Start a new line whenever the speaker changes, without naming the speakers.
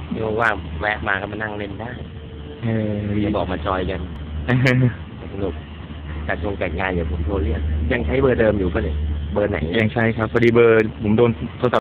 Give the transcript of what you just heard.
โยว่างแวะมาก็มานั่งเล่นได้อย่าบอกมาจอยกันสนุกจัดงานเดี๋ยวผมโทรเรียกยังใช้เบอร์เดิมอยู่ปะเนี่ยเบอร์ไหน
ยังใช้ครับพอดีเบอร์ผมโดนโทรศัพท์